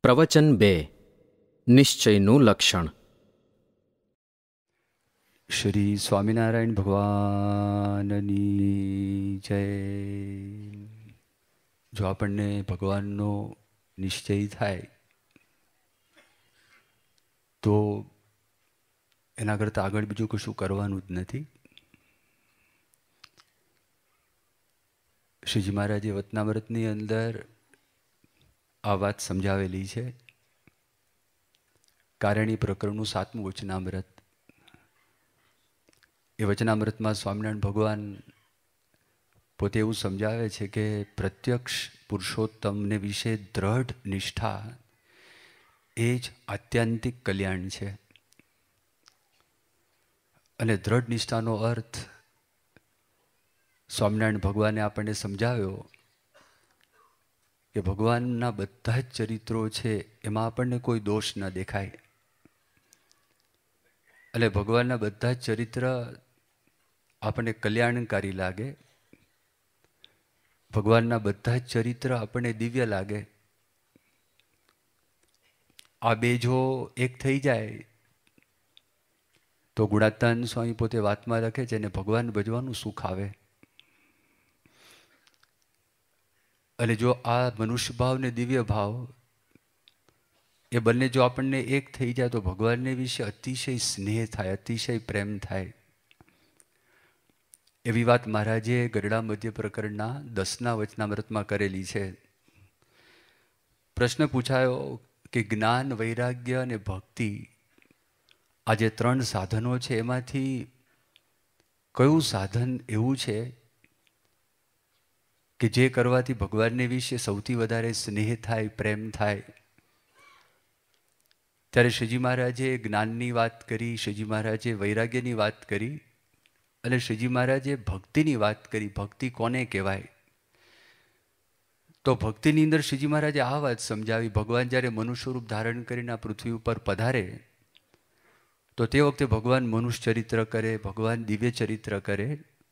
પ્રવચન 2 નિશ્ચયનું લક્ષણ. શ્રી સ્વામિનારાયણ ભગવાનની જય. જો આપણને ભગવાનનો નિશ્ચય થાય તો એના કરતાં આગળ બીજું કશું કરવાનું જ નથી. શ્રીજી મહારાજે વચનામૃતની અંદર આ વાત સમજાવેલી છે. કારણી પ્રકરણનું 7મું વચનામૃત. એ વચનામૃતમાં સ્વામિનારાયણ ભગવાન પોતે એવું સમજાવે છે કે પ્રત્યક્ષ પુરુષોત્તમને વિશે દ્રઢ નિષ્ઠા એ જ આત્યંતિક કલ્યાણ છે. અને દ્રઢ નિષ્ઠાનો અર્થ સ્વામિનારાયણ ભગવાને આપણને સમજાવ્યો કે ભગવાનના બધા જ ચરિત્રો છે એમાં આપણને કોઈ દોષ ન દેખાય. એટલે ભગવાનના બધા જ ચરિત્ર આપણને કલ્યાણકારી લાગે. ભગવાનના બધા જ ચરિત્ર આપણને દિવ્ય લાગે. આ બે જો એક થઈ જાય તો ગુણાત્તાન સ્વામી પોતે વાતમાં લખે છે અને ભગવાન ભજવાનું સુખ આવે. અને જો આ મનુષ્ય ભાવ ને દિવ્ય ભાવ એ બંને જો આપણને એક થઈ જાય તો ભગવાનને વિશે અતિશય સ્નેહ થાય, અતિશય પ્રેમ થાય. એવી વાત મહારાજે ગરડા મધ્ય પ્રકરણના 10ના વચનામૃતમાં કરેલી છે. પ્રશ્ન પૂછાયો કે જ્ઞાન, વૈરાગ્ય અને ભક્તિ આ જે 3 સાધનો છે એમાંથી કયું સાધન એવું છે કે જે કરવાથી ભગવાનને વિશે સૌથી વધારે સ્નેહ થાય, પ્રેમ થાય? ત્યારે શ્રીજી મહારાજે જ્ઞાનની વાત કરી, શ્રીજી મહારાજે વૈરાગ્યની વાત કરી અને શ્રીજી મહારાજે ભક્તિની વાત કરી. ભક્તિ કોને કહેવાય? તો ભક્તિની અંદર શ્રીજી મહારાજે આ વાત સમજાવી, ભગવાન જ્યારે મનુષ્ય રૂપ ધારણ કરીને આ પૃથ્વી ઉપર પધારે તો તે વખતે ભગવાન મનુષ્ય ચરિત્ર કરે, ભગવાન દિવ્ય ચરિત્ર કરે.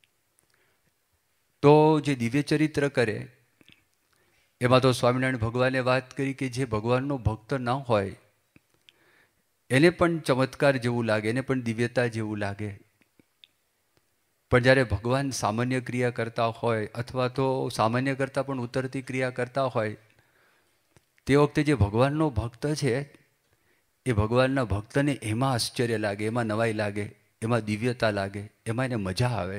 તો જે દિવ્ય ચરિત્ર કરે એમાં તો સ્વામિનારાયણ ભગવાને વાત કરી કે જે ભગવાનનો ભક્ત ન હોય એને પણ ચમત્કાર જેવું લાગે, એને પણ દિવ્યતા જેવું લાગે. પણ જ્યારે ભગવાન સામાન્ય ક્રિયા કરતા હોય અથવા તો સામાન્ય કરતાં પણ ઉતરતી ક્રિયા કરતા હોય તે વખતે જે ભગવાનનો ભક્ત છે એ ભગવાનના ભક્તને એમાં આશ્ચર્ય લાગે, એમાં નવાઈ લાગે, એમાં દિવ્યતા લાગે, એમાં એને મજા આવે.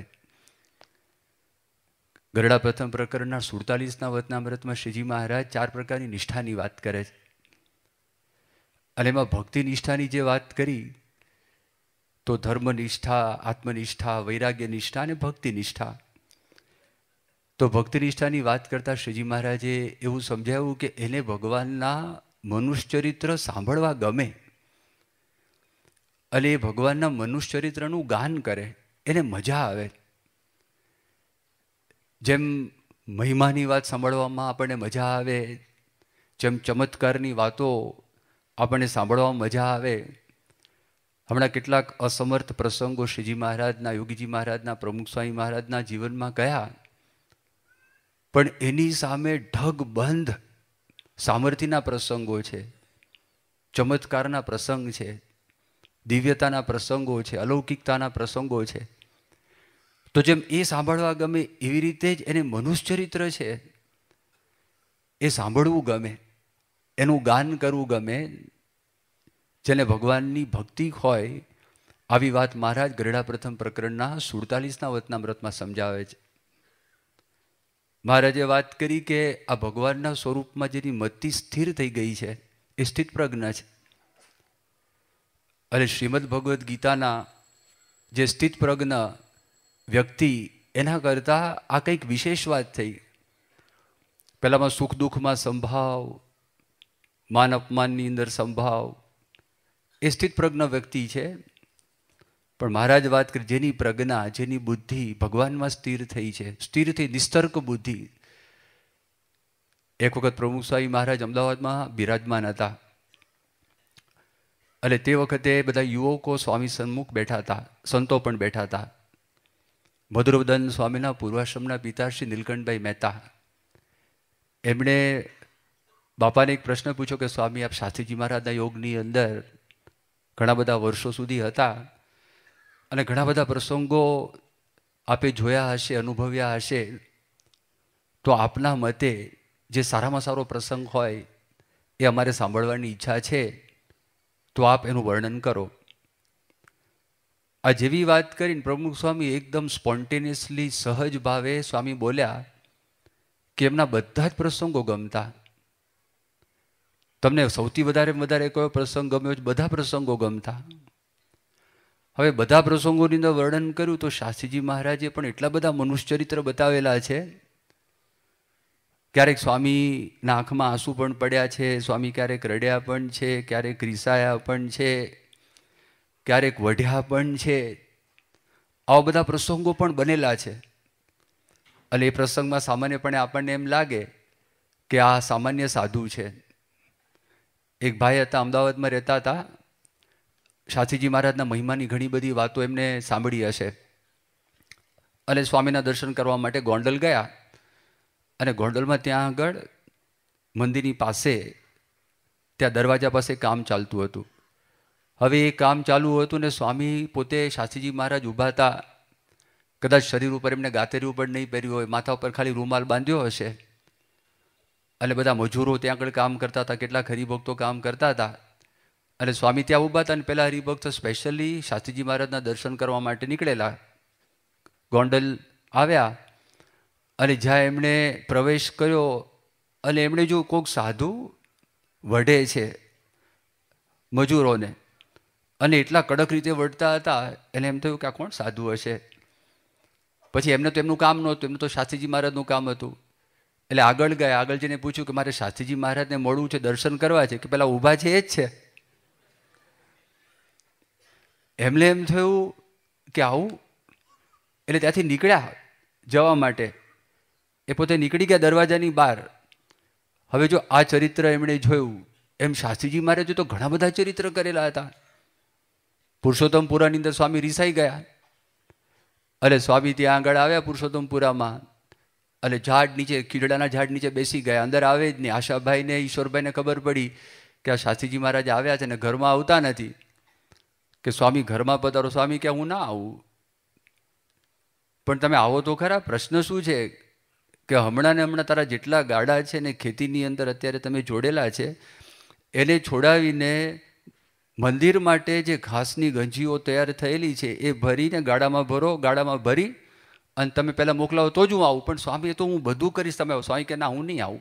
ગરડા પ્રથમ પ્રકરણના 47ના વચનામૃતમાં શ્રીજી મહારાજ 4 પ્રકારની નિષ્ઠાની વાત કરે છે. અને એમાં ભક્તિ નિષ્ઠાની જે વાત કરી તો ધર્મનિષ્ઠા, આત્મનિષ્ઠા, વૈરાગ્ય નિષ્ઠા અને ભક્તિ નિષ્ઠા. તો ભક્તિ નિષ્ઠાની વાત કરતા શ્રીજી મહારાજે એવું સમજાવ્યું કે એને ભગવાનના મનુષ્ય ચરિત્ર સાંભળવા ગમે અને એ ભગવાનના મનુષ્ય ચરિત્રનું ગાન કરે, એને મજા આવે. જેમ મહિમાની વાત સાંભળવામાં આપણને મજા આવે, જેમ ચમત્કારની વાતો આપણને સાંભળવામાં મજા આવે. હમણાં કેટલાક અસમર્થ પ્રસંગો શ્રીજી મહારાજના, યોગીજી મહારાજના, પ્રમુખ સ્વામી મહારાજના જીવનમાં કયા, પણ એની સામે ઢગબંધ સામર્થ્યના પ્રસંગો છે, ચમત્કારના પ્રસંગ છે, દિવ્યતાના પ્રસંગો છે, અલૌકિકતાના પ્રસંગો છે. તો જેમ એ સાંભળવા ગમે એવી રીતે જ એને મનુષ્ય ચરિત્ર છે એ સાંભળવું ગમે, એનું ગાન કરવું ગમે. જેને ભગવાનની ભક્તિ હોય આવી વાત મહારાજ ગરડા પ્રથમ પ્રકરણના 47ના વચનામૃતમાં સમજાવે છે. મહારાજે વાત કરી કે આ ભગવાનના સ્વરૂપમાં જેની મતિ સ્થિર થઈ ગઈ છે એ સ્થિત પ્રજ્ઞ છે. અને શ્રીમદ ભગવદ્ ગીતાના જે સ્થિત પ્રજ્ઞ વ્યક્તિ એના કરતાં આ કંઈક વિશેષ વાત થઈ. પહેલામાં સુખ દુઃખમાં સંભાવ, માન અપમાનની અંદર સંભાવ, એ સ્થિત પ્રજ્ઞ વ્યક્તિ છે. પણ મહારાજ વાત કરી જેની પ્રજ્ઞા, જેની બુદ્ધિ ભગવાનમાં સ્થિર થઈ છે, સ્થિર થઈ નિસ્તર્ક બુદ્ધિ. એક વખત પ્રમુખ સ્વામી મહારાજ અમદાવાદમાં બિરાજમાન હતા અને તે વખતે બધા યુવકો સ્વામી સન્મુખ બેઠા હતા, સંતો પણ બેઠા હતા. મધુરવદન સ્વામીના પૂર્વાશ્રમના પિતા શ્રી નીલકંઠભાઈ મહેતા એમણે બાપાને એક પ્રશ્ન પૂછ્યો કે સ્વામી, આપ શાસ્ત્રીજી મહારાજના યોગની અંદર ઘણા બધા વર્ષો સુધી હતા અને ઘણા બધા પ્રસંગો આપે જોયા હશે, અનુભવ્યા હશે, તો આપના મતે જે સારામાં સારો પ્રસંગ હોય એ અમારે સાંભળવાની ઈચ્છા છે, તો આપ એનું વર્ણન કરો. આ જેવી વાત કરીને પ્રમુખ સ્વામી એકદમ સ્પોન્ટેનિયસલી સહજ ભાવે સ્વામી બોલ્યા કે એમના બધા જ પ્રસંગો ગમતા. તમને સૌથી વધારે કયો પ્રસંગ ગમ્યો? બધા પ્રસંગો ગમતા. હવે બધા પ્રસંગોની અંદર વર્ણન કર્યું તો શાસ્ત્રીજી મહારાજે પણ એટલા બધા મનુષ્ય ચરિત્ર બતાવેલા છે. ક્યારેક સ્વામીના આંખમાં આંસુ પણ પડ્યા છે, સ્વામી ક્યારેક રડ્યા પણ છે, ક્યારેક રીસાયા પણ છે, ક્યારેક વઢ્યા પણ છે. આવા બધા પ્રસંગો પણ બનેલા છે. અને એ પ્રસંગમાં સામાન્યપણે આપણને એમ લાગે કે આ સામાન્ય સાધુ છે. એક ભાઈ હતા, અમદાવાદમાં રહેતા હતા. શાસ્ત્રીજી મહારાજના મહિમાની ઘણી બધી વાતો એમને સાંભળી હશે અને સ્વામીના દર્શન કરવા માટે ગોંડલ ગયા. અને ગોંડલમાં ત્યાં આગળ મંદિરની પાસે ત્યાં દરવાજા પાસે કામ ચાલતું હતું. હવે એ કામ ચાલુ હતું ને સ્વામી પોતે શાસ્ત્રીજી મહારાજ ઊભા હતા. કદાચ શરીર ઉપર એમને ગાતેરી ઉપર નહીં પહેર્યું હોય, માથા ઉપર ખાલી રૂમાલ બાંધ્યો હશે. અને બધા મજૂરો ત્યાં આગળ કામ કરતા હતા, કેટલાક હરિભક્તો કામ કરતા હતા. અને સ્વામી ત્યાં ઊભા હતા અને પેલા હરિભક્તો સ્પેશિયલી શાસ્ત્રીજી મહારાજના દર્શન કરવા માટે નીકળેલા. ગોંડલ આવ્યા અને જ્યાં એમણે પ્રવેશ કર્યો અને એમણે જો કોઈક સાધુ વઢે છે મજૂરોને, અને એટલા કડક રીતે વઢતા હતા, એને એમ થયું કે આ કોણ સાધુ હશે. પછી એમને તો એમનું કામ નહોતું, એમનું તો શાસ્ત્રીજી મહારાજનું કામ હતું. એટલે આગળ ગયા, આગળ જઈને પૂછ્યું કે મારે શાસ્ત્રીજી મહારાજને મળવું છે, દર્શન કરવા છે. કે પેલા ઊભા છે એ જ છે. એમને એમ થયું કે આવું. એટલે ત્યાંથી નીકળ્યા જવા માટે. એ પોતે નીકળી ગયા દરવાજાની બહાર. હવે જો આ ચરિત્ર એમણે જોયું, એમ શાસ્ત્રીજી મહારાજે તો ઘણા બધા ચરિત્ર કરેલા હતા. પુરુષોત્તમપુરાની અંદર સ્વામી રીસાઈ ગયા અને સ્વામી ત્યાં આગળ આવ્યા પુરુષોત્તમપુરામાં અને ઝાડ નીચે, ખીરડાના ઝાડ નીચે બેસી ગયા. અંદર આવે જ નહીં. આશાભાઈને, ઈશ્વરભાઈને ખબર પડી કે આ શાસ્ત્રીજી મહારાજ આવ્યા છે ને ઘરમાં આવતા નથી. કે સ્વામી ઘરમાં પધારો. સ્વામી કે હું ના આવું. પણ તમે આવો તો ખરા. પ્રશ્ન શું છે કે હમણાં ને હમણાં તારા જેટલા ગાડા છે ને ખેતીની અંદર અત્યારે તમે જોડેલા છે, એને છોડાવીને મંદિર માટે જે ઘાસની ગંજીઓ તૈયાર થયેલી છે એ ભરીને ગાડામાં ભરો, ગાડામાં ભરી અને તમે પહેલાં મોકલાવો તો જ હું આવું. પણ સ્વામી એ તો હું બધું કરીશ, તમે આવો. સ્વામી કે ના, હું નહીં આવું.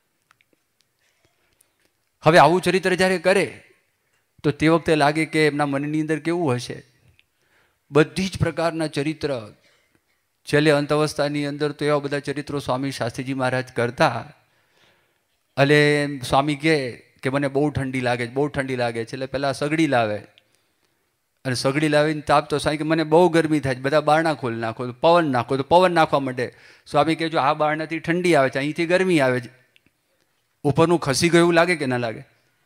હવે આવું ચરિત્ર જ્યારે કરે તો તે વખતે લાગે કે એમના મનની અંદર કેવું હશે. બધી જ પ્રકારના ચરિત્ર, છેલ્લે અંત અવસ્થાની અંદર તો એવા બધા ચરિત્રો સ્વામી શાસ્ત્રીજી મહારાજ કરતા. અને સ્વામી કે મને બહુ ઠંડી લાગે છે, બહુ ઠંડી લાગે છે. એટલે પહેલાં સગડી લાવે અને સગડી લાવીને તાપતો. સ્વામી કે મને બહુ ગરમી થાય છે, બધા બારણા ખોલી નાખો, પવન નાખો. તો પવન નાખવા માંડે. સ્વામી કે જો આ બારણાથી ઠંડી આવે છે, અહીંથી ગરમી આવે છે. ઉપરનું ખસી ગયું લાગે કે ના લાગે?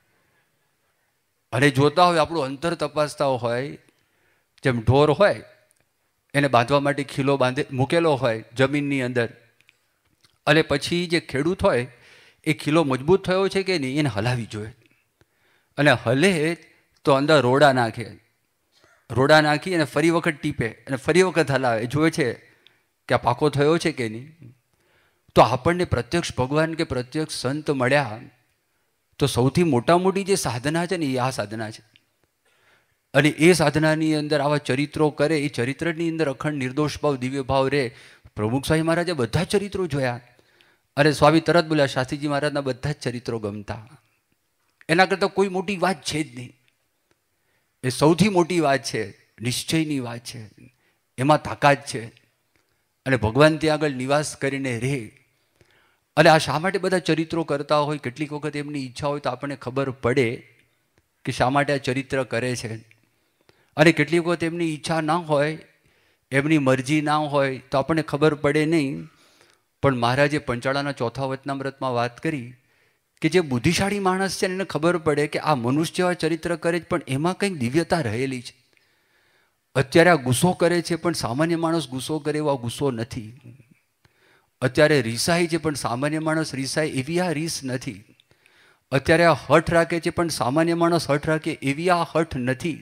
અને જોતા હોય, આપણું અંતર તપાસતા હોય. જેમ ઢોર હોય એને બાંધવા માટે ખીલો મૂકેલો હોય જમીનની અંદર, અને પછી જે ખેડૂત હોય એ ખીલો મજબૂત થયો છે કે નહીં એને હલાવી જોઈએ. અને હલે તો અંદર રોડા નાખે, રોડા નાખી અને ફરી વખત ટીપે અને ફરી વખત હલાવે, જોવે છે કે આ પાકો થયો છે કે નહીં. તો આપણને પ્રત્યક્ષ ભગવાન કે પ્રત્યક્ષ સંત મળ્યા તો સૌથી મોટા મોટી જે સાધના છે ને એ આ સાધના છે. અને એ સાધનાની અંદર આવા ચરિત્રો કરે, એ ચરિત્રની અંદર અખંડ નિર્દોષ ભાવ, દિવ્ય ભાવ રહે. પ્રમુખ સ્વામી મહારાજે બધા જ ચરિત્રો જોયા. અને સ્વામી તરત બોલ્યા, શાસ્ત્રીજી મહારાજના બધા જ ચરિત્રો ગમતા. એના કરતાં કોઈ મોટી વાત છે જ નહીં. એ સૌથી મોટી વાત છે, નિશ્ચયની વાત છે. એમાં તાકાત છે અને ભગવાન ત્યાં આગળ નિવાસ કરીને રહે. અને આ શા માટે બધા ચરિત્રો કરતા હોય? કેટલીક વખત એમની ઈચ્છા હોય તો આપણને ખબર પડે કે શા માટે આ ચરિત્ર કરે છે. અને કેટલીક વખત એમની ઈચ્છા ના હોય, એમની મરજી ના હોય તો આપણને ખબર પડે નહીં. પણ મહારાજે પંચાળાના ચોથા વચનામૃતમાં વાત કરી કે જે બુદ્ધિશાળી માણસ છે એને ખબર પડે કે આ મનુષ્ય જેવા ચરિત્ર કરે છે પણ એમાં કંઈક દિવ્યતા રહેલી છે. અત્યારે આ ગુસ્સો કરે છે પણ સામાન્ય માણસ ગુસ્સો કરે એવો આ ગુસ્સો નથી. અત્યારે રીસાય છે પણ સામાન્ય માણસ રીસાય એવી આ રીસ નથી. અત્યારે આ હઠ રાખે છે, પણ સામાન્ય માણસ હઠ રાખે એવી આ હઠ નથી.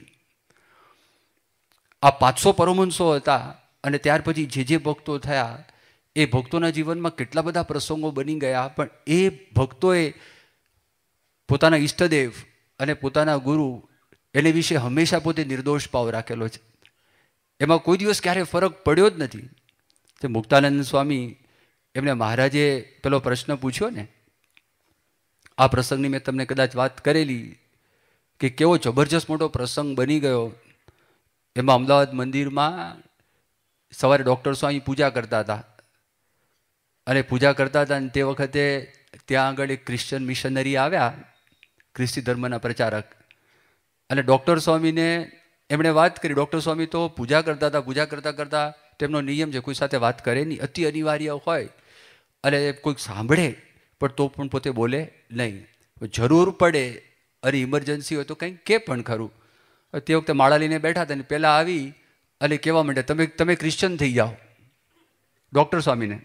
આ 500 પરમહંસો હતા અને ત્યાર પછી જે ભક્તો થયા એ ભક્તોના જીવનમાં કેટલા બધા પ્રસંગો બની ગયા, પણ એ ભક્તોએ પોતાના ઈષ્ટદેવ અને પોતાના ગુરુ એને વિશે હંમેશા પોતે નિર્દોષ ભાવ રાખેલો છે. એમાં કોઈ દિવસ ક્યારેય ફરક પડ્યો જ નથી. તે મુક્તાનંદ સ્વામી એમને મહારાજે પેલો પ્રશ્ન પૂછ્યો ને, આ પ્રસંગની મેં તમને કદાચ વાત કરેલી કે કેવો જબરજસ્ત મોટો પ્રસંગ બની ગયો. એમાં અમદાવાદ મંદિરમાં સવારે ડૉક્ટર સ્વામી પૂજા કરતા હતા અને પૂજા કરતા હતા, અને તે વખતે ત્યાં આગળ એક ક્રિશ્ચન મિશનરી આવ્યા, ખ્રિસ્તી ધર્મના પ્રચારક, અને ડૉક્ટર સ્વામીને એમણે વાત કરી. ડૉક્ટર સ્વામી તો પૂજા કરતા હતા, પૂજા કરતાં કરતાં તેમનો નિયમ છે કોઈ સાથે વાત કરે નહીં, અતિ અનિવાર્ય હોય અને કોઈક સાંભળે પણ તો પણ પોતે બોલે નહીં, જરૂર પડે અને ઇમરજન્સી હોય તો કંઈક કે પણ ખરું. તે વખતે માળા લઈને બેઠા હતા ને પહેલાં આવી અને કહેવા માંડે, તમે ક્રિશ્ચન થઈ જાઓ ડૉક્ટર સ્વામીને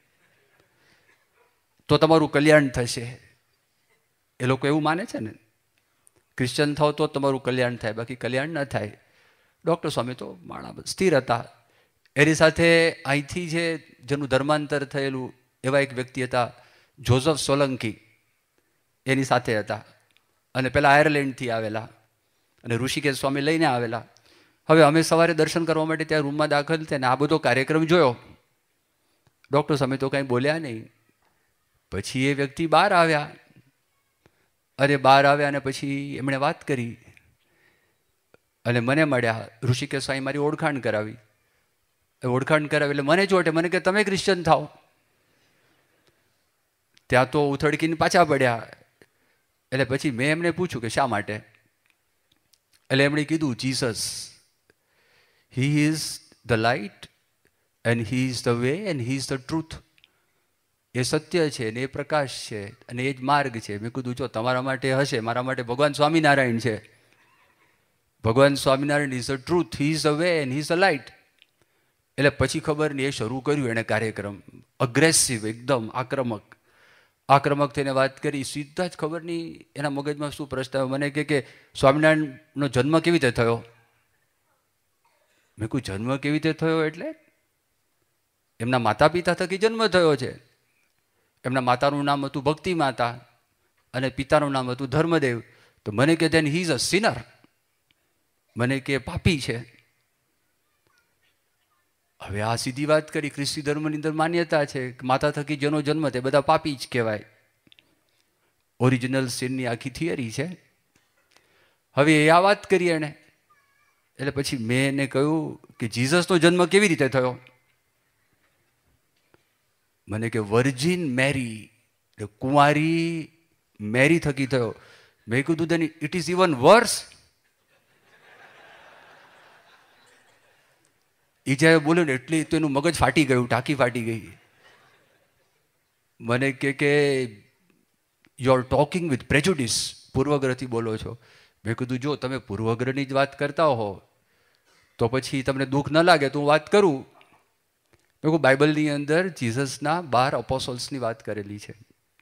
તો તમારું કલ્યાણ થશે. એ લોકો એવું માને છે ને, ક્રિશ્ચન થાવ તો તમારું કલ્યાણ થાય, બાકી કલ્યાણ ન થાય. ડૉક્ટર સ્વામી તો માળા સ્થિર હતા. એની સાથે અહીંથી જે જેનું ધર્માંતર થયેલું એવા એક વ્યક્તિ હતા જોઝફ સોલંકી, એની સાથે હતા, અને પેલા આયર્લેન્ડથી આવેલા અને ઋષિકેશ સ્વામી લઈને આવેલા. હવે અમે સવારે દર્શન કરવા માટે ત્યાં રૂમમાં દાખલ થયા ને આ બધો કાર્યક્રમ જોયો. ડૉક્ટર સ્વામી તો કાંઈ બોલ્યા નહીં. પછી એ વ્યક્તિ બહાર આવ્યા અને પછી એમણે વાત કરી અને મને મળ્યા. ઋષિકેશ સ્વામી મારી ઓળખાણ કરાવી એટલે મને ચોટે, મને કે તમે ક્રિશ્ચન થાઓ. ત્યાં તો ઉથડકીને પાછા પડ્યા. એટલે પછી મેં એમને પૂછ્યું કે શા માટે? એટલે એમણે કીધું, Jesus, he is the light and he is the way and he is the truth. એ સત્ય છે ને એ પ્રકાશ છે અને એ જ માર્ગ છે. મેં કીધું જો તમારા માટે હશે, મારા માટે ભગવાન સ્વામિનારાયણ છે. ભગવાન Swaminarayan is the truth, he is the way and he is the light. એટલે પછી ખબર નહીં એ શરૂ કર્યું એણે કાર્યક્રમ, અગ્રેસિવ, એકદમ આક્રમક થઈને વાત કરી. સીધા જ ખબર નહીં એના મગજમાં શું પ્રશ્ન આવ્યો. મને કે સ્વામિનારાયણનો જન્મ કેવી રીતે થયો? મેં કહ્યું જન્મ કેવી રીતે થયો એટલે? એમના માતા પિતા થકી જન્મ થયો છે. એમના માતાનું નામ હતું ભક્તિ માતા અને પિતાનું નામ હતું ધર્મદેવ. તો મને કે then he is a sinner, મને કે પાપી છે. હવે આ સીધી વાત કરી. ખ્રિસ્તી ધર્મની અંદર માન્યતા છે કે માતા થકી જેનો જન્મ તે બધા પાપી જ કહેવાય. ઓરિજિનલ સિનની આખી થિયરી છે. હવે એ આ વાત કરી એણે. એટલે પછી મેં એને કહ્યું કે જીસસનો જન્મ કેવી રીતે થયો? મને કે વર્જિન મેરી, કુંવારી મેરી થકી થયો. મેં કીધું then it is even worse. એ જ્યારે બોલ્યો ને એટલી તો એનું મગજ ફાટી ગયું, ટાંકી ફાટી ગઈ. મને કે you are talking with prejudice, પૂર્વગ્રહથી બોલો છો. મેં કીધું જો તમે પૂર્વગ્રહની જ વાત કરતા હો તો પછી તમને દુઃખ ન લાગે તો હું વાત કરું. મેં કહું બાઇબલની અંદર જીસસના 12 અપોસલ્સની વાત કરેલી છે.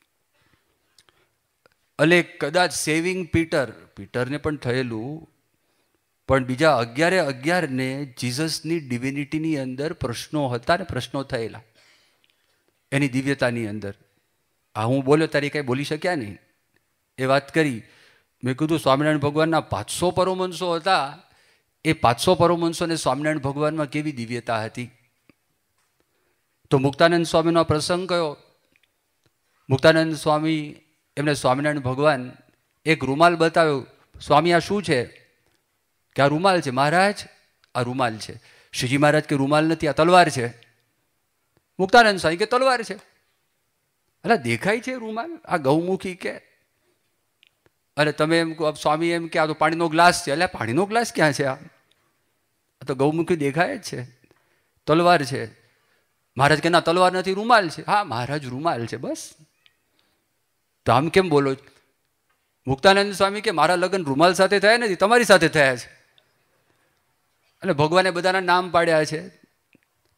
અને કદાચ સેવિંગ પીટરને પણ થયેલું, પણ બીજા 11 જીસસની ડિવિનિટીની અંદર પ્રશ્નો હતા ને પ્રશ્નો થયેલા એની દિવ્યતાની અંદર. આ હું બોલ્યો તારી કંઈ બોલી શક્યા નહીં એ વાત કરી. મેં કીધું સ્વામિનારાયણ ભગવાનના 500 પરમહંસો હતા, એ 500 પરમહંસોને સ્વામિનારાયણ ભગવાનમાં કેવી દિવ્યતા હતી? તો મુક્તાનંદ સ્વામીનો પ્રસંગ કયો? મુક્તાનંદ સ્વામી એમને સ્વામિનારાયણ ભગવાન એક રૂમાલ બતાવ્યો. સ્વામી આ શું છે? કે આ રૂમાલ છે. મહારાજ આ રૂમાલ છે. શ્રીજી મહારાજ કે રૂમાલ નથી, આ તલવાર છે. મુક્તાનંદ સ્વામી કે તલવાર છે. અલા દેખાય છે રૂમાલ, આ ગૌમુખી કે? અને તમે એમ સ્વામી એમ કે આ તો પાણીનો ગ્લાસ છે. એટલે પાણીનો ગ્લાસ ક્યાં છે? આ તો ગૌમુખી દેખાય જ છે, તલવાર છે. મહારાજ કે ના તલવાર નથી, રૂમાલ છે. હા મહારાજ રૂમાલ છે બસ. તો આમ કેમ બોલો? મુક્તાનંદ સ્વામી કે મારા લગ્ન રૂમાલ સાથે થયા નથી, તમારી સાથે થયા છે. અને ભગવાને બધાના નામ પાડ્યા છે.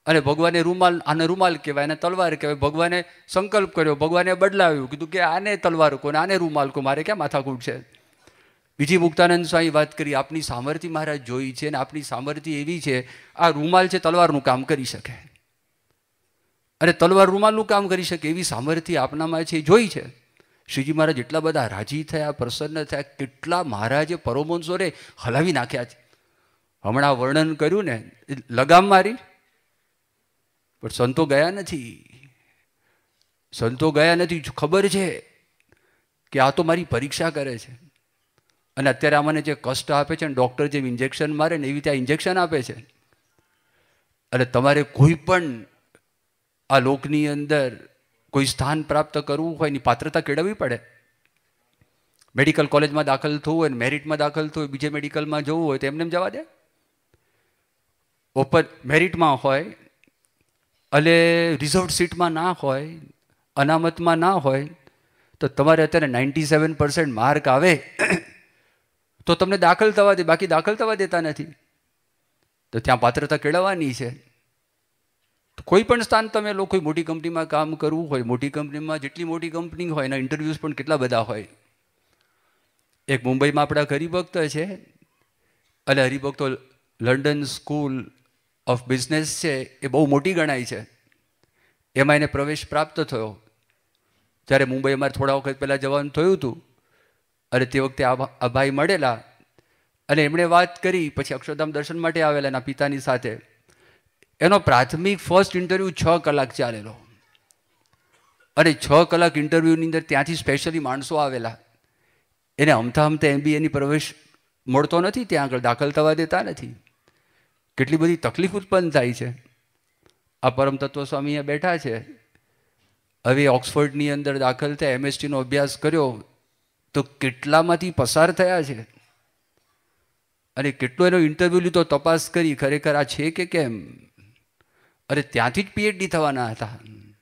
અને ભગવાને રૂમાલ, આને રૂમાલ કહેવાય, આને તલવાર કહેવાય. ભગવાને સંકલ્પ કર્યો, ભગવાને બદલાવ્યું, કીધું કે આને તલવાર કહો ને આને રૂમાલ કહો, મારે ક્યાં માથાકૂટ છે. બીજી મુક્તાનંદ સ્વામી વાત કરી, આપની સામર્થ્ય મહારાજ જોઈ છે, અને આપની સામર્થ્ય એવી છે, આ રૂમાલ છે તલવારનું કામ કરી શકે, અને તલવાર રૂમાલનું કામ કરી શકે એવી સામર્થ્ય આપનામાં છે, જોઈ છે. શ્રીજી મહારાજ એટલા બધા રાજી થયા, પ્રસન્ન થયા, કેટલા મહારાજે પરમહંસોને હલાવી નાખ્યા છે. હમણાં વર્ણન કર્યું ને, લગામ મારી, પણ સંતો ગયા નથી. સંતો ગયા નથી. ખબર છે કે આ તો મારી પરીક્ષા કરે છે, અને અત્યારે આમને જે કષ્ટ આપે છે ને, ડૉક્ટર જેમ ઇન્જેક્શન મારે ને એવી રીતે ઇન્જેક્શન આપે છે. અને તમારે કોઈ પણ આ લોકની અંદર કોઈ સ્થાન પ્રાપ્ત કરવું હોય એની પાત્રતા કેળવવી પડે. મેડિકલ કોલેજમાં દાખલ થવું હોય, મેરિટમાં દાખલ થવું હોય, બીજે મેડિકલમાં જવું હોય તો એમને જવા દે. ઓપન મેરિટમાં હોય અને રિઝર્વડ સીટમાં ના હોય, અનામતમાં ના હોય, તો તમારે અત્યારે 97% માર્ક આવે તો તમને દાખલ થવા દે, બાકી દાખલ થવા દેતા નથી. તો ત્યાં પાત્રતા કેળવવાની છે. કોઈ પણ સ્થાન તમે લો, કોઈ મોટી કંપનીમાં કામ કરવું હોય, મોટી કંપનીમાં જેટલી મોટી કંપની હોય એના ઇન્ટરવ્યૂઝ પણ કેટલા બધા હોય. એક મુંબઈમાં આપણા હરિભક્ત છે, અને હરિભક્તો લંડન સ્કૂલ ઓફ બિઝનેસ છે, એ બહુ મોટી ગણાય છે. એમાં એને પ્રવેશ પ્રાપ્ત થયો. જ્યારે મુંબઈ અમારે થોડા વખત પહેલાં જવાનું થયું હતું, અને તે વખતે આ ભાઈ મળેલા, અને એમણે વાત કરી. પછી અક્ષરધામ દર્શન માટે આવેલા એના પિતાની સાથે. એનો પ્રાથમિક ફર્સ્ટ ઇન્ટરવ્યૂ 6 કલાક ચાલેલો, અને 6 કલાક ઇન્ટરવ્યૂની અંદર ત્યાંથી સ્પેશિયલી માણસો આવેલા. એને અમથા MBAની પ્રવેશ મળતો નથી, ત્યાં આગળ દાખલ થવા દેતા નથી. કેટલી બધી તકલીફ ઉત્પન્ન થાય છે. આ પરમ તત્વ સ્વામી અહીંયા બેઠા છે. હવે ઓક્સફર્ડની અંદર દાખલ થયા, MSTનો અભ્યાસ કર્યો, તો કેટલામાંથી પસાર થયા છે, અને કેટલો એનો ઇન્ટરવ્યૂ લીધો, તપાસ કરી, ખરેખર આ છે કે કેમ. અરે ત્યાંથી જ PhD થવાના હતા,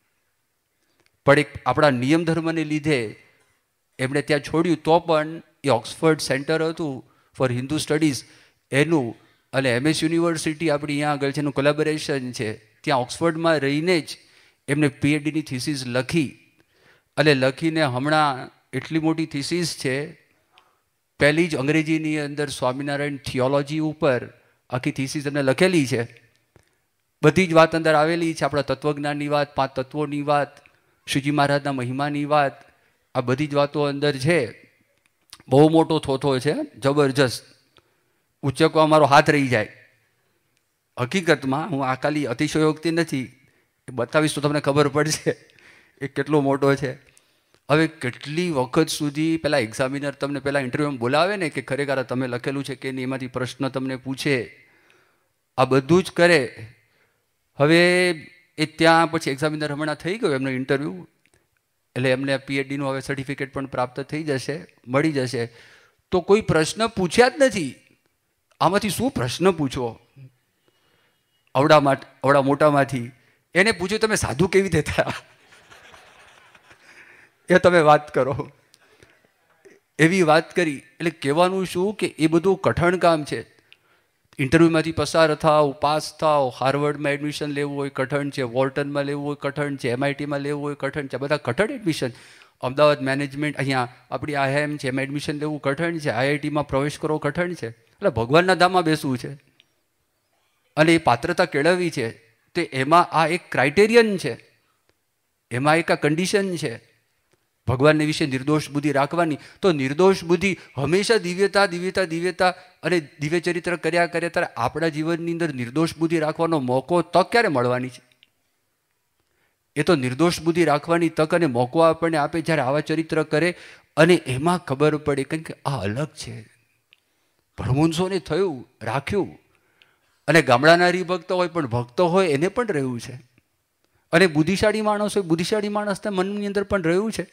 પણ એક આપણા નિયમ ધર્મને લીધે એમણે ત્યાં છોડ્યું. તો પણ એ ઓક્સફર્ડ સેન્ટર હતું ફોર હિન્દુ સ્ટડીઝ એનું, અને MS યુનિવર્સિટી આપણી અહીંયા આગળ છે, એનું કોલેબોરેશન છે. ત્યાં ઓક્સફર્ડમાં રહીને જ એમને PhDની થીસીસ લખી, અને લખીને હમણાં એટલી મોટી થીસીસ છે, પહેલી જ અંગ્રેજીની અંદર સ્વામિનારાયણ થિયોલોજી ઉપર આખી થીસીસ એમને લખેલી છે. બધી જ વાત અંદર આવેલી છે. આપણા તત્વજ્ઞાનની વાત, 5 તત્વોની વાત, શ્રીજી મહારાજના મહિમાની વાત, આ બધી જ વાતો અંદર છે. બહુ મોટો થોથો છે, જબરજસ્ત. ઉચ્ચકવા અમારો હાથ રહી જાય. હકીકતમાં હું આ ખાલી અતિશયોક્તિ નથી, એ બતાવીશ તો તમને ખબર પડશે એ કેટલો મોટો છે. હવે કેટલી વખત સુધી પહેલાં એક્ઝામિનર તમને પહેલાં ઇન્ટરવ્યૂમાં બોલાવે ને, કે ખરેખર તમે લખેલું છે કે નહીં, એમાંથી પ્રશ્ન તમને પૂછે, આ બધું જ કરે. હવે એ ત્યાં પછી એક્ઝામિનર હમણાં થઈ ગયો એમનો ઇન્ટરવ્યૂ, એટલે એમને PhDનું હવે સર્ટિફિકેટ પણ પ્રાપ્ત થઈ જશે, મળી જશે. તો કોઈ પ્રશ્ન પૂછ્યા જ નથી. આમાંથી શું પ્રશ્ન પૂછવો અવડા મોટામાંથી? એને પૂછ્યું તમે સાધુ કેવી રીતે થયા, એ તમે વાત કરો. એવી વાત કરી. એટલે કહેવાનું શું કે એ બધું કઠણ કામ છે. ઇન્ટરવ્યૂમાંથી પસાર થાવ, પાસ થાવ, હાર્વર્ડમાં એડમિશન લેવું હોય કઠણ છે, વોર્ટનમાં લેવું હોય કઠણ છે, MITમાં લેવું હોય કઠણ છે, બધા કઠણ એડમિશન. અમદાવાદ મેનેજમેન્ટ, અહીંયા આપણી IIM છે, એમાં એડમિશન લેવું કઠણ છે, IITમાં પ્રવેશ કરવો કઠણ છે. એટલે ભગવાનના ધામમાં બેસવું છે, અને એ પાત્રતા કેળવવી છે. તો એમાં આ એક ક્રાઇટેરિયન છે, એમાં એક આ કન્ડિશન છે. ભગવાનને વિશે નિર્દોષ બુદ્ધિ રાખવાની. તો નિર્દોષ બુદ્ધિ હંમેશા દિવ્યતા દિવ્યતા દિવ્યતા અને દિવ્ય ચરિત્ર કર્યા કરે, ત્યારે આપણા જીવનની અંદર નિર્દોષ બુદ્ધિ રાખવાનો મોકો, તક ક્યારે મળવાની છે? એ તો નિર્દોષ બુદ્ધિ રાખવાની તક અને મોકો આપણને આપે જ્યારે આવા ચરિત્ર કરે, અને એમાં ખબર પડે કેમ કે આ અલગ છે. પરમહંસોને થયું, રાખ્યું, અને ગામડાના હરિભક્ત હોય પણ ભક્ત હોય એને પણ રહ્યું છે, અને બુદ્ધિશાળી માણસ હોય, બુદ્ધિશાળી માણસના મનની અંદર પણ રહ્યું છે.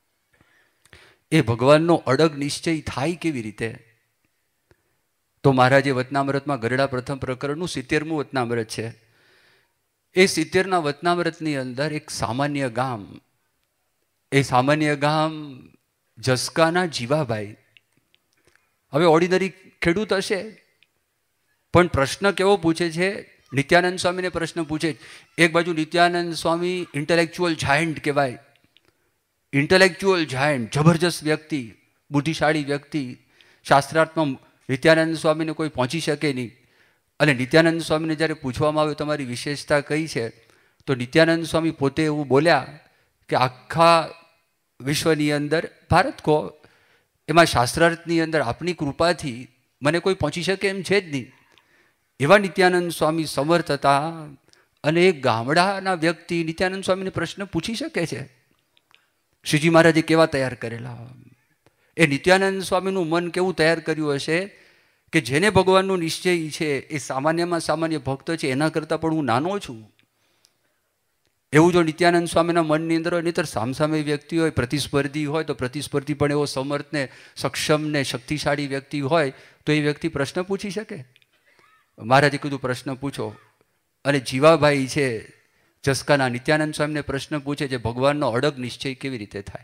એ ભગવાનનો અડગ નિશ્ચય થાય કેવી રીતે? તો મહારાજે વચનામૃતમાં ગરડા પ્રથમ પ્રકરણનું 70મું વચનામૃત છે. એ 70ના વચનામૃતની અંદર એક સામાન્ય ગામ, એ સામાન્ય ગામ જસકાના જીવાભાઈ. હવે ઓર્ડિનરી ખેડૂત હશે, પણ પ્રશ્ન કેવો પૂછે છે નિત્યાનંદ સ્વામીને પ્રશ્ન પૂછે. એક બાજુ નિત્યાનંદ સ્વામી ઇન્ટેલેક્ચ્યુઅલ જાયન્ટ કહેવાય, ઇન્ટેલેક્ચ્યુઅલ જાયન્ટ, જબરજસ્ત વ્યક્તિ, બુદ્ધિશાળી વ્યક્તિ. શાસ્ત્રાર્થમાં નિત્યાનંદ સ્વામીને કોઈ પહોંચી શકે નહીં. અને નિત્યાનંદ સ્વામીને જ્યારે પૂછવામાં આવ્યું તમારી વિશેષતા કઈ છે, તો નિત્યાનંદ સ્વામી પોતે એવું બોલ્યા કે આખા વિશ્વની અંદર, ભારત કહો, એમાં શાસ્ત્રાર્થની અંદર આપની કૃપાથી મને કોઈ પહોંચી શકે એમ છે જ નહીં. એવા નિત્યાનંદ સ્વામી સમર્થ હતા. અને એક ગામડાના વ્યક્તિ નિત્યાનંદ સ્વામીને પ્રશ્ન પૂછી શકે છે. શ્રીજી મહારાજે કેવા તૈયાર કરેલા, એ નિત્યાનંદ સ્વામીનું મન કેવું તૈયાર કર્યું હશે કે જેને ભગવાનનો નિશ્ચય છે એ સામાન્યમાં સામાન્ય ભક્ત છે, એના કરતાં પણ હું નાનો છું. એવું જો નિત્યાનંદ સ્વામીના મનની અંદર હોય, નહીંતર સામસામે વ્યક્તિ હોય, પ્રતિસ્પર્ધી હોય, તો પ્રતિસ્પર્ધી પણ એવો સમર્થ ને સક્ષમ ને શક્તિશાળી વ્યક્તિ હોય તો એ વ્યક્તિ પ્રશ્ન પૂછી શકે. મહારાજે કીધું પ્રશ્ન પૂછો. અને જીવાભાઈ છે જસકાના, નિત્યાનંદ સ્વામીને પ્રશ્ન પૂછે છે ભગવાનનો અડગ નિશ્ચય કેવી રીતે થાય.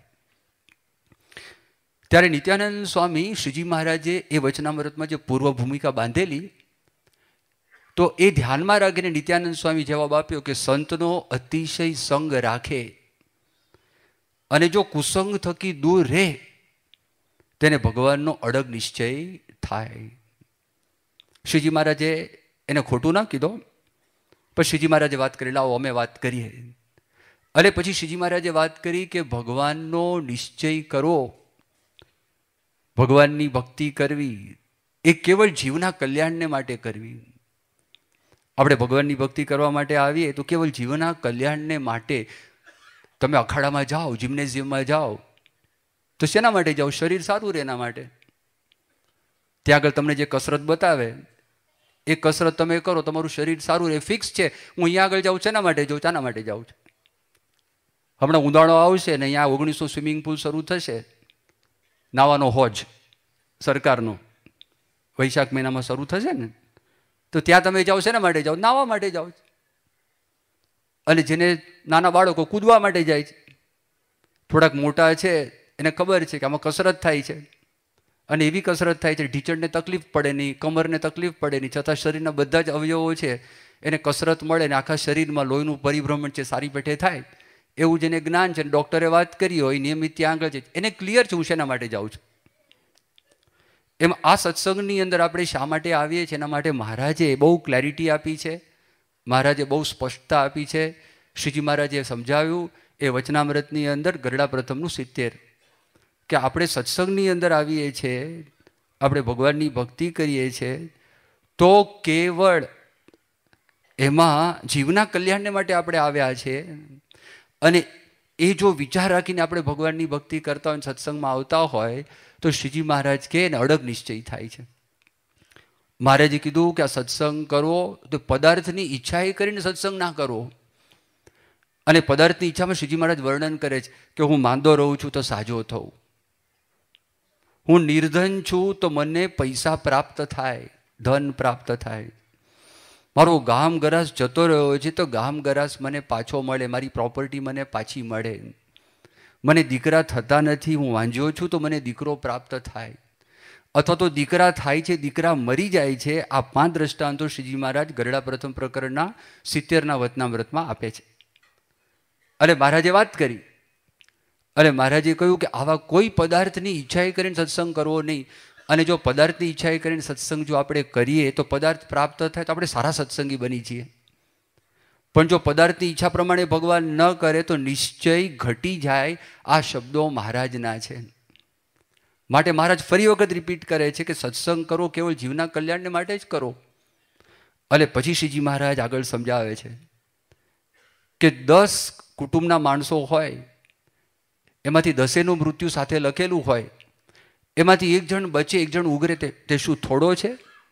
ત્યારે નિત્યાનંદ સ્વામી શ્રીજી મહારાજે એ વચનામૃતમાં જે પૂર્વ ભૂમિકા બાંધેલી, તો એ ધ્યાનમાં રાખીને નિત્યાનંદ સ્વામી જવાબ આપ્યો કે સંતનો અતિશય સંગ રાખે અને જો કુસંગ થકી દૂર રહે તેને ભગવાનનો અડગ નિશ્ચય થાય. શ્રીજી મહારાજે એને ખોટું ના કીધો, પણ શ્રીજી મહારાજે વાત કરી, લાવો અમે વાત કરીએ. અને પછી શ્રીજી મહારાજે વાત કરી કે ભગવાનનો નિશ્ચય કરો, ભગવાનની ભક્તિ કરવી એ કેવળ જીવના કલ્યાણને માટે કરવી. આપણે ભગવાનની ભક્તિ કરવા માટે આવીએ તો કેવળ જીવના કલ્યાણને માટે. તમે અખાડામાં જાઓ, જિમ્નેઝિયમમાં જાઓ તો શેના માટે જાઓ? શરીર સારું રહે એના માટે. ત્યાં આગળ તમને જે કસરત બતાવે એ કસરત તમે કરો, તમારું શરીર સારું રહે, ફિક્સ છે. હું અહીંયા આગળ જાઉં શેના માટે જાઉં? શાના માટે જાઉં છું? હમણાં ઉનાળો આવશે ને અહીંયા 1900 સ્વિમિંગ પુલ શરૂ થશે, નાવાનો હોજ સરકારનો, વૈશાખ મહિનામાં શરૂ થશે ને, તો ત્યાં તમે જાઓ શેના માટે જાઓ? નાવા માટે જાઓ. અને જેને નાના બાળકો કૂદવા માટે જાય છે, થોડાક મોટા છે એને ખબર છે કે આમાં કસરત થાય છે, અને એવી કસરત થાય છે ઢીચણને તકલીફ પડે નહીં, કમરને તકલીફ પડે નહીં, છતાં શરીરના બધા જ અવયવો છે એને કસરત મળે ને આખા શરીરમાં લોહીનું પરિભ્રમણ છે સારી પેઠે થાય. એવું જેને જ્ઞાન છે, ડૉક્ટરે વાત કરી હોય, નિયમિત ત્યાં આગળ છે, એને ક્લિયર છે હું શેના માટે જાઉં છું. એમ આ સત્સંગની અંદર આપણે શા માટે આવીએ છીએ એના માટે મહારાજે બહુ ક્લેરિટી આપી છે, મહારાજે બહુ સ્પષ્ટતા આપી છે. શ્રીજી મહારાજે સમજાવ્યું એ વચનામૃતની અંદર ગરડા પ્રથમનું 70 કે આપણે સત્સંગની અંદર આવીએ છીએ, આપણે ભગવાનની ભક્તિ કરીએ છીએ તો કેવળ એમાં જીવના કલ્યાણને માટે આપણે આવ્યા છે. અને એ જો વિચાર રાખીને આપણે ભગવાનની ભક્તિ કરતા હોય, સત્સંગમાં આવતા હોય તો શ્રીજી મહારાજ કે એને અડગ નિશ્ચય થાય છે. મહારાજે કીધું કે આ સત્સંગ કરવો તો પદાર્થની ઈચ્છા એ કરીને સત્સંગ ના કરવો. અને પદાર્થની ઈચ્છામાં શ્રીજી મહારાજ વર્ણન કરે છે કે હું માંદો રહું છું તો સાજો થઉં, હું નિર્ધન છું તો મને પૈસા પ્રાપ્ત થાય, ધન પ્રાપ્ત થાય, મારો ગામ ગરાસ જતો રહ્યો છે તો ગામ ગરાસ મને પાછો મળે, મારી પ્રોપર્ટી મને પાછી મળે, મને દીકરા થતા નથી, હું વાંઝ્યો છું તો મને દીકરો પ્રાપ્ત થાય, અથવા તો દીકરા થાય છે, દીકરા મરી જાય છે. આ 5 દ્રષ્ટાંતો શ્રીજી મહારાજ ગરડા પ્રથમ પ્રકરણના 70ના વચનામૃતમાં આપે છે. અને મહારાજે વાત કરી, અને મહારાજે કહ્યું કે આવા કોઈ પદાર્થની ઈચ્છા કરીને સત્સંગ કરવો નહીં. અને જો પદાર્થની ઈચ્છા કરીને સત્સંગ જો આપણે કરીએ તો પદાર્થ પ્રાપ્ત થાય તો આપણે સારા સત્સંગી બની છીએ. પણ જો પદાર્થની ઈચ્છા પ્રમાણે ભગવાન ન કરે તો નિશ્ચય ઘટી જાય. આ શબ્દો મહારાજના છે. માટે મહારાજ ફરી વખત રિપીટ કરે છે કે સત્સંગ કરો કેવળ જીવના કલ્યાણને માટે જ કરો. અને પછી શ્રીજી મહારાજ આગળ સમજાવે છે કે 10 કુટુંબના માણસો હોય, એમાંથી 10નું મૃત્યુ સાથે લખેલું હોય, એમાંથી 1 જણ બચે, 1 જણ ઉગરે, તે શું થોડો છે?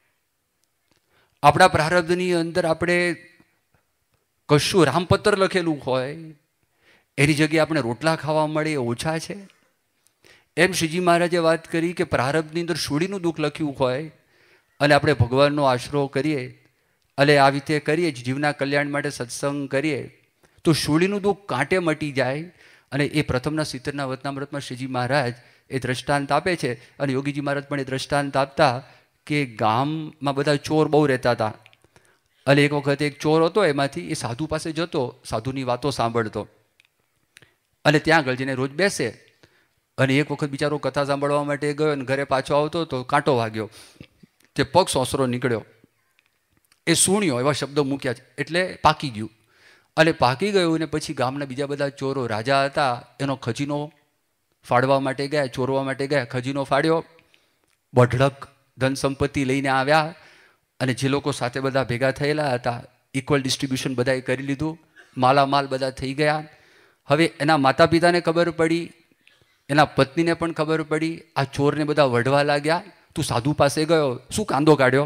આપણા પ્રારબ્ધની અંદર આપણે કશું રામપત્ર લખેલું હોય એની જગ્યાએ આપણે રોટલા ખાવા મળે એ ઓછા છે? એમ શ્રીજી મહારાજે વાત કરી કે પ્રારબ્ધની અંદર શૂળીનું દુઃખ લખ્યું હોય અને આપણે ભગવાનનો આશરો કરીએ અને આ રીતે કરીએ, જીવના કલ્યાણ માટે સત્સંગ કરીએ તો શૂળીનું દુઃખ કાંટે મટી જાય. અને એ પ્રથમના 70ના વચનામૃતમાં શ્રીજી મહારાજ એ દ્રષ્ટાંત આપે છે. અને યોગીજી મહારાજ પણ એ દ્રષ્ટાંત આપતા કે ગામમાં બધા ચોર બહુ રહેતા હતા અને એક વખત એક ચોર હતો, એમાંથી એ સાધુ પાસે જતો, સાધુની વાતો સાંભળતો, અને ત્યાં આગળ જઈને રોજ બેસે. અને એક વખત બિચારો કથા સાંભળવા માટે ગયો અને ઘરે પાછો આવતો તો કાંટો વાગ્યો, તે પગ સોસરો નીકળ્યો. એ સૂણ્યો એવા શબ્દો મૂક્યા છે એટલે પાકી ગયું. અને પાકી ગયું ને પછી ગામના બીજા બધા ચોરો, રાજા હતા, એનો ખજીનો ફાડવા માટે ગયા, ચોરવા માટે ગયા. ખજીનો ફાડ્યો, બઢળક ધન સંપત્તિ લઈને આવ્યા. અને જે લોકો સાથે બધા ભેગા થયેલા હતા, ઇક્વલ ડિસ્ટ્રીબ્યુશન બધાએ કરી લીધું, માલામાલ બધા થઈ ગયા. હવે એના માતા પિતાને ખબર પડી, એના પત્નીને પણ ખબર પડી. આ ચોરને બધા વઢવા લાગ્યા, તું સાધુ પાસે ગયો, શું કાંદો કાઢ્યો,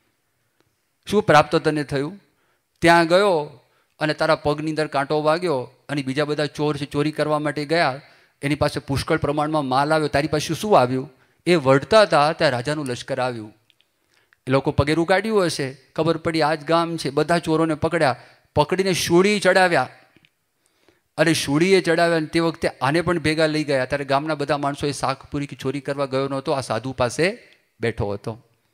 શું પ્રાપ્ત તને થયું? ત્યાં ગયો અને તારા પગની અંદર કાંટો વાગ્યો, અને બીજા બધા ચોર છે ચોરી કરવા માટે ગયા, એની પાસે પુષ્કળ પ્રમાણમાં માલ આવ્યો, તારી પાસે શું આવ્યું? એ વઢતા હતા ત્યાં રાજાનું લશ્કર આવ્યું. એ લોકો પગેરું કાઢ્યું હશે, ખબર પડી આ જ ગામ છે. બધા ચોરોને પકડ્યા, પકડીને શૂળી ચડાવ્યા. અને શૂળીએ ચડાવ્યા, અને તે વખતે આને પણ ભેગા લઈ ગયા. ત્યારે ગામના બધા માણસો, એ શાકપુરી ચોરી કરવા ગયો નહોતો, આ સાધુ પાસે બેઠો હતો.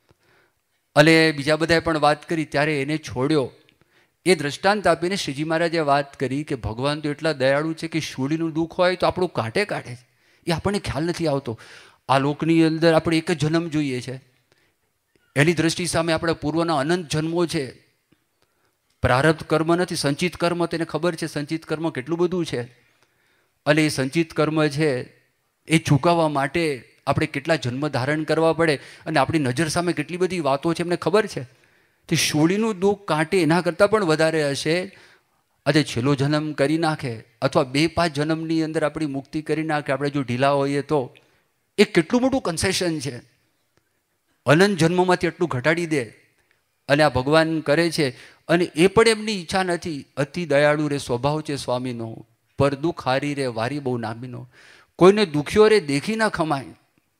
અને બીજા બધાએ પણ વાત કરી, ત્યારે એને છોડ્યો. એ દ્રષ્ટાંત આપીને શ્રીજી મહારાજે વાત કરી કે ભગવાન તો એટલા દયાળુ છે કે શૂળીનું દુઃખ હોય તો આપણું કાંટે કાઢે છે. એ આપણને ખ્યાલ નથી આવતો. આ લોકની અંદર આપણે એક જ જન્મ જોઈએ છે, એની દ્રષ્ટિ સામે આપણા પૂર્વના અનંત જન્મો છે. પ્રારબ્ધ કર્મ નથી, સંચિત કર્મ. તેને ખબર છે સંચિત કર્મ કેટલું બધું છે. અને એ સંચિત કર્મ છે એ ચૂકવવા માટે આપણે કેટલા જન્મ ધારણ કરવા પડે, અને આપણી નજર સામે કેટલી બધી વાતો છે એમને ખબર છે. તે શૂળીનું દુઃખ કાંટે એના કરતાં પણ વધારે હશે. આજે છેલ્લો જન્મ કરી નાખે, અથવા 2-5 જન્મની અંદર આપણી મુક્તિ કરી નાખે, આપણે જો ઢીલા હોઈએ તો. એ કેટલું મોટું કન્સેશન છે. અનંત જન્મોમાંથી એટલું ઘટાડી દે, અને આ ભગવાન કરે છે. અને એ પણ એમની ઈચ્છા નથી. અતિ દયાળુ રે સ્વભાવ છે સ્વામીનો, પર દુઃખ હારી રે વારી બહુ નામીનો. કોઈને દુખ્યો રે દેખી ના ખમાય.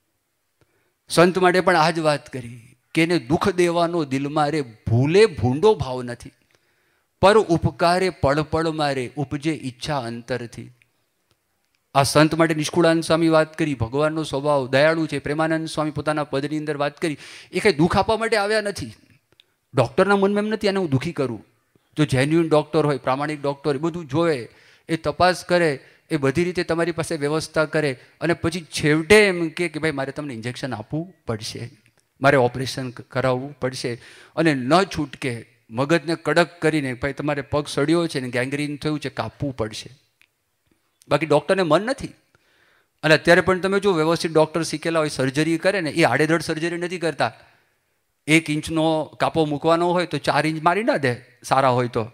સંત માટે પણ આ જ વાત કરી કે એને દુઃખ દેવાનો દિલમાં રે ભૂલે ભૂંડો ભાવ નથી, પર ઉપકારે પળપળ મારે ઉપજે ઈચ્છા અંતરથી. આ સંત માટે નિષ્કુળાનંદ સ્વામી વાત કરી, ભગવાનનો સ્વભાવ દયાળુ છે. પ્રેમાનંદ સ્વામી પોતાના પદની અંદર વાત કરી, એ કંઈ દુઃખ આપવા માટે આવ્યા નથી. ડૉક્ટરના મનમાં એમ નથી આને હું દુઃખી કરું. જો જેન્યુઇન ડૉક્ટર હોય, પ્રામાણિક ડૉક્ટર, એ બધું જોવે, એ તપાસ કરે, એ બધી રીતે તમારી પાસે વ્યવસ્થા કરે, અને પછી છેવટે એમ કે ભાઈ મારે તમને ઇન્જેક્શન આપવું પડશે, મારે ઓપરેશન કરાવવું પડશે, અને ન છૂટકે મગજને કડક કરીને ભાઈ તમારે પગ સડ્યો છે ને ગેંગ્રીન થયું છે, કાપવું પડશે. બાકી ડૉક્ટરને મન નથી. અને અત્યારે પણ તમે જો વ્યવસ્થિત ડૉક્ટર શીખેલા હોય, સર્જરી કરે ને, એ આડેધડ સર્જરી નથી કરતા. 1 ઇંચનો કાપો મૂકવાનો હોય તો 4 ઇંચ મારી ના દે, સારા હોય તો.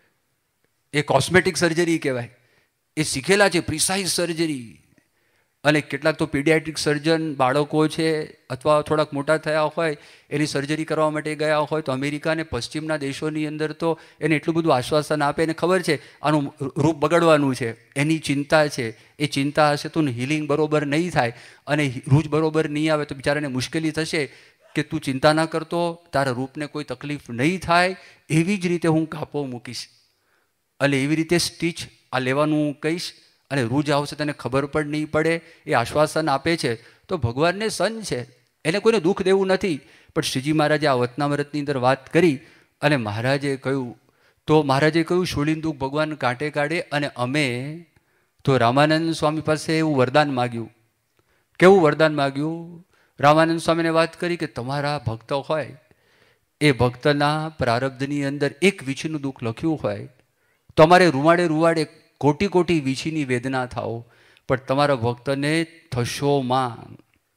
એ કોસ્મેટિક સર્જરી કહેવાય. એ શીખેલા છે, પ્રિસાઇઝ સર્જરી. અને કેટલાક તો પીડિયાટ્રિક સર્જન બાળકો છે અથવા થોડાક મોટા થયા હોય એની સર્જરી કરવા માટે ગયા હોય તો અમેરિકા અને પશ્ચિમના દેશોની અંદર તો એને એટલું બધું આશ્વાસન આપે, એને ખબર છે આનું રૂપ બગડવાનું છે, એની ચિંતા છે. એ ચિંતા હશે તો હિલિંગ બરોબર નહીં થાય, અને રૂજ બરોબર નહીં આવે તો બિચારાને મુશ્કેલી થશે કે તું ચિંતા ના કરતો, તારા રૂપને કોઈ તકલીફ નહીં થાય, એવી જ રીતે હું કાપો મૂકીશ, અને એવી રીતે સ્ટીચ આ લેવાનું કહીશ, અને રૂજ આવશે તને ખબર પણ નહીં પડે. એ આશ્વાસન આપે છે. તો ભગવાનને સન છે, એને કોઈને દુઃખ દેવું નથી. પણ શ્રીજી મહારાજે આ વતનામૃતની અંદર વાત કરી, અને મહારાજે કહ્યું શૂળીનું દુઃખ ભગવાન કાંટે કાઢે. અને અમે તો રામાનંદ સ્વામી પાસે એવું વરદાન માગ્યું. કેવું વરદાન માગ્યું? રામાનંદ સ્વામીને વાત કરી કે તમારા ભક્ત હોય, એ ભક્તના પ્રારબ્ધની અંદર 1 વીછીનું દુઃખ લખ્યું હોય તો અમારે રૂવાડે રૂવાડે કોટી વીછીની વેદના થાઓ, પણ તમારા ભક્તને થશો માં.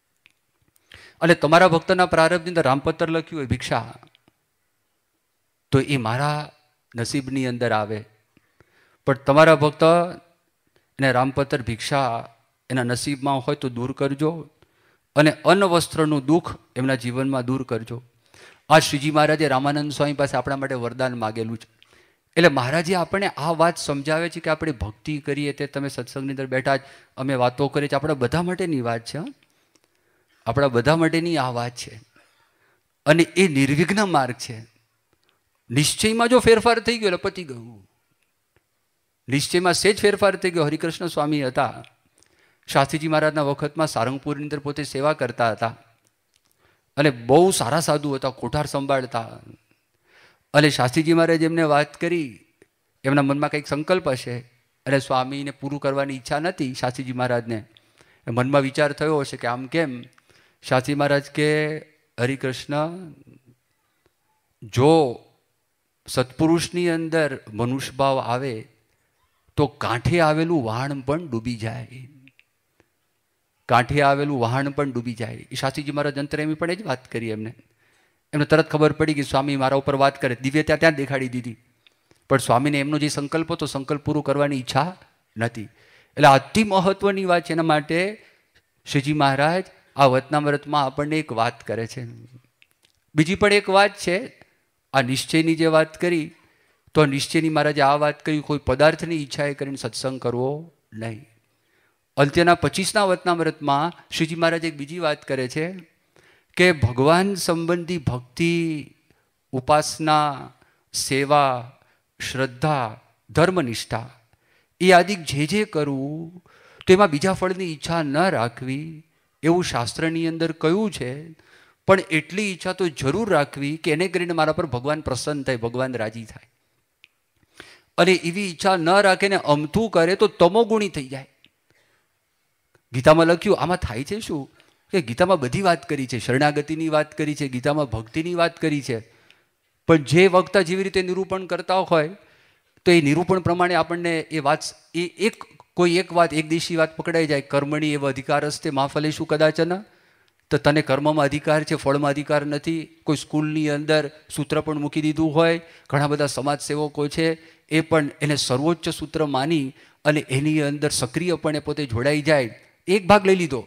અને તમારા ભક્તના પ્રારબ્ધની અંદર રામપત્ર લખ્યું હોય ભિક્ષા, તો એ મારા નસીબની અંદર આવે. પણ તમારા ભક્ત એને રામપત્ર ભિક્ષા એના નસીબમાં હોય તો દૂર કરજો, અને અન્ન વસ્ત્રનું દુઃખ એમના જીવનમાં દૂર કરજો. આ શ્રીજી મહારાજે રામાનંદ સ્વામી પાસે આપણા માટે વરદાન માગેલું છે. એટલે મહારાજે આપણને આ વાત સમજાવે છે કે આપણે ભક્તિ કરીએ, તે તમે સત્સંગની અંદર બેઠા જ અમે વાતો કરીએ છીએ, આપણા બધા માટેની વાત છે. આપણા બધા માટેની આ વાત છે, અને એ નિર્વિઘ્ન માર્ગ છે. નિશ્ચયમાં જો ફેરફાર થઈ ગયો એટલે પતી ગયું. નિશ્ચયમાં સેજ ફેરફાર થઈ ગયો. હરિકૃષ્ણ સ્વામી હતા, શાસ્ત્રીજી મહારાજના વખતમાં સારંગપુરની અંદર પોતે સેવા કરતા હતા, અને બહુ સારા સાધુ હતા, કોઠાર સંભાળતા. અને શાસ્ત્રીજી મહારાજ એમને વાત કરી, એમના મનમાં કંઈક સંકલ્પ હશે અને સ્વામીને પૂરું કરવાની ઈચ્છા નથી શાસ્ત્રીજી મહારાજને. મનમાં વિચાર થયો હશે કે આમ કેમ. શાસ્ત્રી મહારાજ કે હરિકૃષ્ણ, જો સત્પુરુષની અંદર મનુષ્યભાવ આવે તો કાંઠે આવેલું વહાણ પણ ડૂબી જાય. કાંઠે આવેલું વહાણ પણ ડૂબી જાય. એ શાસ્ત્રીજી મહારાજ અંતરેમી પણ એ જ વાત કરી એમને. એમને તરત ખબર પડી કે સ્વામી મારા ઉપર વાત કરે, દિવ્યતા ત્યાં દેખાડી દીધી. પણ સ્વામીને એમનો જે સંકલ્પ હતો, સંકલ્પ પૂરો કરવાની ઈચ્છા નથી. એટલે અતિ મહત્વની વાત છે. એના માટે શ્રીજી મહારાજ આ વતનામૃતમાં આપણને એક વાત કરે છે. બીજી પણ એક વાત છે. આ નિશ્ચયની જે વાત કરી, તો નિશ્ચયની મહારાજે આ વાત કરી, કોઈ પદાર્થની ઈચ્છાએ કરીને સત્સંગ કરવો નહીં. અંત્યના 25ના વતનામૃતમાં શ્રીજી મહારાજ એક બીજી વાત કરે છે કે ભગવાન સંબંધી ભક્તિ, ઉપાસના, સેવા, શ્રદ્ધા, ધર્મનિષ્ઠા એ આદિ જે કરવું, તો એમાં બીજા ફળની ઈચ્છા ન રાખવી એવું શાસ્ત્રની અંદર કહ્યું છે. પણ એટલી ઈચ્છા તો જરૂર રાખવી કે એને કરીને મારા પર ભગવાન પ્રસન્ન થાય, ભગવાન રાજી થાય. અને એવી ઈચ્છા ન રાખે ને અમથું કરે તો તમોગુણી થઈ જાય. ગીતામાં લખ્યું, આમાં થાય છે શું કે ગીતામાં બધી વાત કરી છે, શરણાગતિની વાત કરી છે, ગીતામાં ભક્તિની વાત કરી છે. પણ જે વક્તા જેવી રીતે નિરૂપણ કરતા હોય, તો એ નિરૂપણ પ્રમાણે આપણને એ વાત, કોઈ એક વાત, એક દેશી વાત પકડાઈ જાય. કર્મણી એવો અધિકાર હસ્તે મા ફલેષુ કદાચન. તો તને કર્મમાં અધિકાર છે, ફળમાં અધિકાર નથી. કોઈ સ્કૂલની અંદર સૂત્ર પણ મૂકી દીધું હોય, ઘણા બધા સમાજ સેવકો છે એ પણ એને સર્વોચ્ચ સૂત્ર માની અને એની અંદર સક્રિયપણે પોતે જોડાઈ જાય. એક ભાગ લઈ લીધો,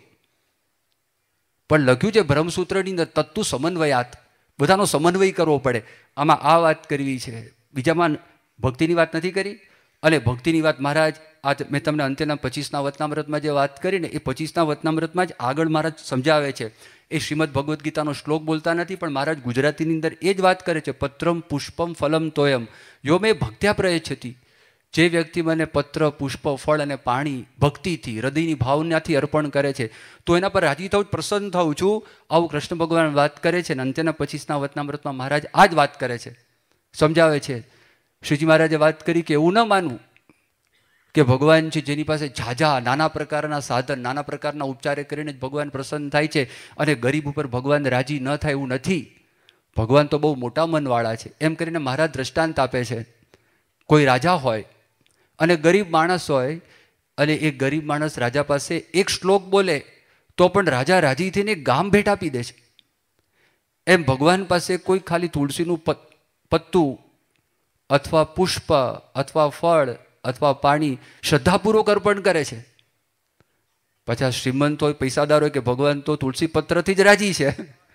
પણ લખ્યું છે બ્રહ્મસૂત્રની અંદર તત્તુ સમન્વયાત, બધાનો સમન્વય કરવો પડે. આમાં આ વાત કરવી છે, બીજામાં ભક્તિની વાત નથી કરી. અને ભક્તિની વાત મહારાજ આ મેં તમને અંત્યના 25ના વતનામૃતમાં જે વાત કરી ને, એ 25ના વતનામૃતમાં જ આગળ મહારાજ સમજાવે છે. એ શ્રીમદ ભગવદ્ ગીતાનો શ્લોક બોલતા નથી, પણ મહારાજ ગુજરાતીની અંદર એ જ વાત કરે છે. પત્રમ પુષ્પમ ફલમ તોયમ યો મેં ભક્ત્યા પ્રયચ્છતિ. જે વ્યક્તિ મને પત્ર, પુષ્પ, ફળ અને પાણી ભક્તિથી, હૃદયની ભાવનાથી અર્પણ કરે છે, તો એના પર રાજી થવું, પ્રસન્ન થઉં છું. આવું કૃષ્ણ ભગવાન વાત કરે છે. અને અંત્યના 25ના વતનામૃતમાં મહારાજ આ જ વાત કરે છે, સમજાવે છે. શ્રીજી મહારાજે વાત કરી કે એવું ન માનવું કે ભગવાન છે જેની પાસે ઝાઝા નાના પ્રકારના સાધન, નાના પ્રકારના ઉપચારે કરીને જ ભગવાન પ્રસન્ન થાય છે અને ગરીબ ઉપર ભગવાન રાજી ન થાય, એવું નથી. ભગવાન તો બહુ મોટા મનવાળા છે. એમ કરીને મહારાજ દ્રષ્ટાંત આપે છે. કોઈ રાજા હોય અને ગરીબ માણસ હોય, અને એ ગરીબ માણસ રાજા પાસે એક શ્લોક બોલે તો પણ રાજા રાજી થઈને ગામ ભેટ આપી દે છે. એમ ભગવાન પાસે કોઈ ખાલી તુલસીનું પત્તું અથવા પુષ્પ અથવા ફળ અથવા પાણી શ્રદ્ધાપૂર્વક અર્પણ કરે છે. પછી શ્રીમંત હોય, પૈસાદાર હોય કે ભગવાન તો તુલસી પત્રથી જ રાજી છે.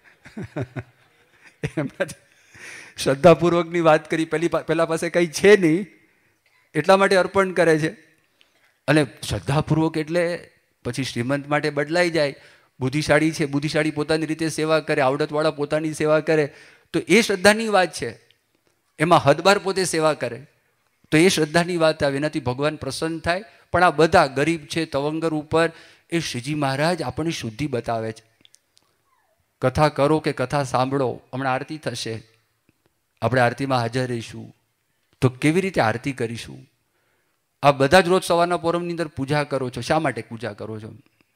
શ્રદ્ધાપૂર્વકની વાત કરી, પેલા પાસે કંઈ છે નહીં એટલા માટે અર્પણ કરે છે. અને શ્રદ્ધાપૂર્વક એટલે પછી શ્રીમંત માટે બદલાઈ જાય. બુદ્ધિશાળી છે, બુદ્ધિશાળી પોતાની રીતે સેવા કરે, આવડતવાળા પોતાની સેવા કરે, તો એ શ્રદ્ધાની વાત છે. એમાં હદબાર પોતે સેવા કરે તો એ શ્રદ્ધાની વાત આવે, એનાથી ભગવાન પ્રસન્ન થાય. પણ આ બધા ગરીબ છે, તવંગર ઉપર, એ શ્રીજી મહારાજ આપણી શુદ્ધિ બતાવે છે. કથા કરો કે કથા સાંભળો. હમણાં આરતી થશે, આપણે આરતીમાં હાજર રહીશું, તો કેવી રીતે આરતી કરીશું? આ બધા જ રોજ સવારના પોરમની અંદર પૂજા કરો છો, શા માટે પૂજા કરો છો?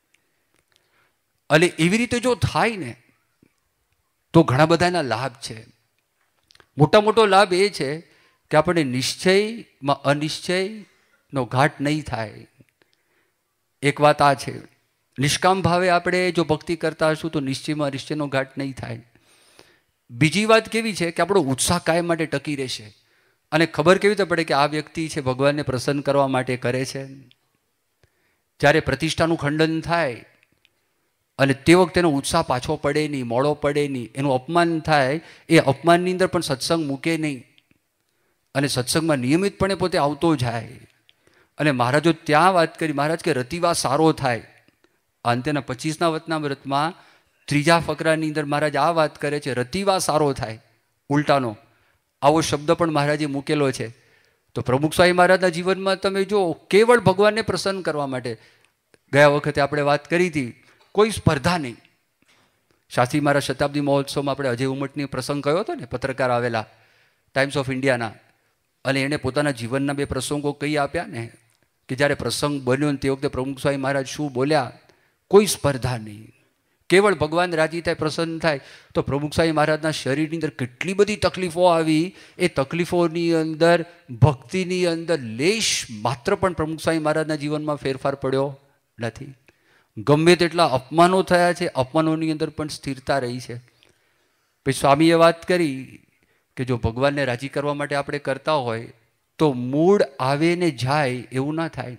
અને એવી રીતે જો થાય ને તો ઘણા બધા એના લાભ છે. મોટો લાભ એ છે કે આપણે નિશ્ચયમાં અનિશ્ચયનો ઘાટ નહીં થાય. એક વાત આ છે, નિષ્કામ ભાવે આપણે જો ભક્તિ કરતા હશું તો નિશ્ચયમાં અનિશ્ચયનો ઘાટ નહીં થાય. બીજી વાત કેવી છે કે આપણો ઉત્સાહ કાયમ માટે ટકી રહેશે. અને ખબર કેવી રીતે પડે કે આ વ્યક્તિ છે ભગવાનને પ્રસન્ન કરવા માટે કરે છે? જ્યારે પ્રતિષ્ઠાનું ખંડન થાય અને તે વખતે એનો ઉત્સાહ પાછો પડે નહીં, મોડો પડે નહીં, એનું અપમાન થાય, એ અપમાનની અંદર પણ સત્સંગ મૂકે નહીં અને સત્સંગમાં નિયમિતપણે પોતે આવતો જાય. અને મહારાજો ત્યાં વાત કરી, મહારાજ કે રતિવા સારો થાય. અંત્યના 25ના વતનામૃતમાં 3જા ફકરાની અંદર મહારાજ આ વાત કરે છે, રતિવા સારો થાય. ઉલટાનો આવો શબ્દ પણ મહારાજે મૂકેલો છે. તો પ્રમુખ સ્વામી મહારાજના જીવનમાં તમે જો, કેવળ ભગવાનને પ્રસન્ન કરવા માટે. ગયા વખતે આપણે વાત કરી હતી, કોઈ સ્પર્ધા નહીં. શાસ્ત્રી મહારાજ શતાબ્દી મહોત્સવમાં આપણે અજય ઉમટની પ્રસંગ કયો હતો ને, પત્રકાર આવેલા, ટાઈમ્સ ઓફ ઇન્ડિયાના, અને એણે પોતાના જીવનના 2 પ્રસંગો કહી આપ્યા ને, કે જ્યારે પ્રસંગ બન્યો ને તે વખતે પ્રમુખ સ્વામી મહારાજ શું બોલ્યા. કોઈ સ્પર્ધા નહીં, કેવળ ભગવાન રાજી થાય, પ્રસન્ન થાય. તો પ્રમુખ સ્વામી મહારાજના શરીરની અંદર કેટલી બધી તકલીફો આવી. એ તકલીફોની અંદર ભક્તિની અંદર લેશ માત્ર પણ પ્રમુખ સ્વામી મહારાજના જીવનમાં ફેરફાર પડ્યો નથી. ગમે તેટલા અપમાનો થયા છે, અપમાનોની અંદર પણ સ્થિરતા રહી છે. પછી સ્વામીએ વાત કરી કે જો ભગવાનને રાજી કરવા માટે આપણે કરતા હોય તો મૂળ આવે ને જાય એવું ના થાય.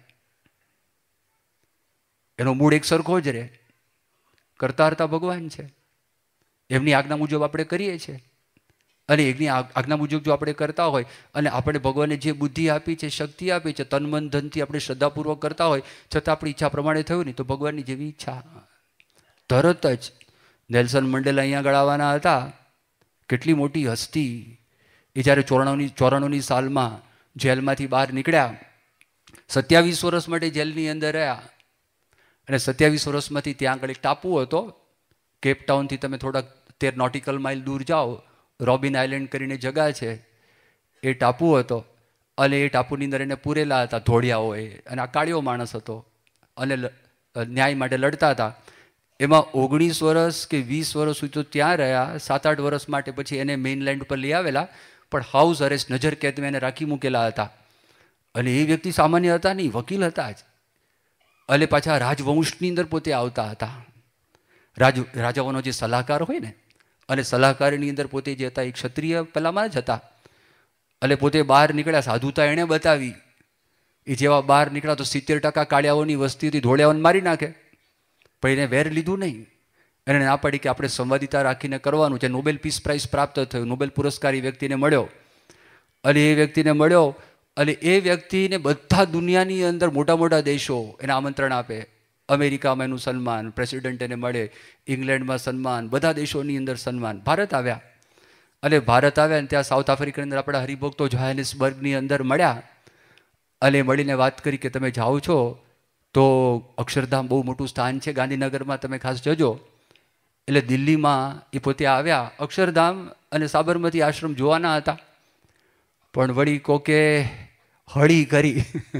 એનો મૂળ એક સરખો જ રહે. કરતા હરતા ભગવાન છે, એમની આજ્ઞા મુજબ આપણે કરીએ છીએ. અને એમની આજ્ઞા મુજબ જો આપણે કરતા હોય અને આપણે ભગવાનને જે બુદ્ધિ આપી છે, શક્તિ આપી છે, તન મન ધનથી આપણે શ્રદ્ધાપૂર્વક કરતા હોય, છતાં આપણી ઈચ્છા પ્રમાણે થયું નહીં તો ભગવાનની જેવી ઈચ્છા. તરત જ નેલ્સન મંડેલા અહીંયા આગળ આવવાના હતા. કેટલી મોટી હસ્તી. એ જ્યારે 94ની સાલમાં જેલમાંથી બહાર નીકળ્યા, 27 વર્ષ માટે જેલની અંદર રહ્યા. અને 27 વર્ષમાંથી ત્યાં આગળ એક ટાપુ હતો. કેપટાઉનથી તમે થોડાક 13 નોટિકલ માઇલ દૂર જાઓ, રોબિન આઇલેન્ડ કરીને જગા છે, એ ટાપુ હતો. અને એ ટાપુની અંદર એને પૂરેલા હતા ધોળિયાઓએ. અને આ કાળિયો માણસ હતો અને ન્યાય માટે લડતા હતા. એમાં 19 વર્ષ કે 20 વર્ષ સુધી તો ત્યાં રહ્યા. 7-8 વર્ષ માટે પછી એને મેઇનલેન્ડ પર લઈ આવેલા, પણ હાઉસ અરેસ્ટ, નજર કેદમાં એને રાખી મૂકેલા હતા. અને એ વ્યક્તિ સામાન્ય હતા નહીં, વકીલ હતા જ. અને પાછા રાજવંશની અંદર પોતે આવતા હતા. રાજાઓનો જે સલાહકાર હોય ને, અને સલાહકારની અંદર પોતે જે હતા એ ક્ષત્રિય પહેલામાં જ હતા. અને પોતે બહાર નીકળ્યા, સાધુતા એણે બતાવી. એ જેવા બહાર નીકળ્યા તો 70% કાળિયાઓની વસ્તીથી ધોળિયાઓને મારી નાખે. પણ એને વેર લીધું નહીં. એને ના પાડી કે આપણે સંવાદિતા રાખીને કરવાનું છે. નોબેલ પીસ પ્રાઇઝ પ્રાપ્ત થયું, નોબેલ પુરસ્કાર એ વ્યક્તિને મળ્યો. અને એ વ્યક્તિને મળ્યો અને એ વ્યક્તિને બધા દુનિયાની અંદર મોટા મોટા દેશો એને આમંત્રણ આપે. અમેરિકામાં એનું સન્માન, પ્રેસિડેન્ટ એને મળે, ઇંગ્લેન્ડમાં સન્માન, બધા દેશોની અંદર સન્માન. ભારત આવ્યા. અને ભારત આવ્યા ને ત્યાં સાઉથ આફ્રિકાની અંદર આપણા હરિભક્તો જોહાનિસબર્ગની અંદર મળ્યા. અને મળીને વાત કરી કે તમે જાઓ છો તો અક્ષરધામ બહુ મોટું સ્થાન છે ગાંધીનગરમાં, તમે ખાસ જજો. એટલે દિલ્હીમાં એ પોતે આવ્યા. અક્ષરધામ અને સાબરમતી આશ્રમ જોવાના હતા, પણ વળી કોકે હળી કરી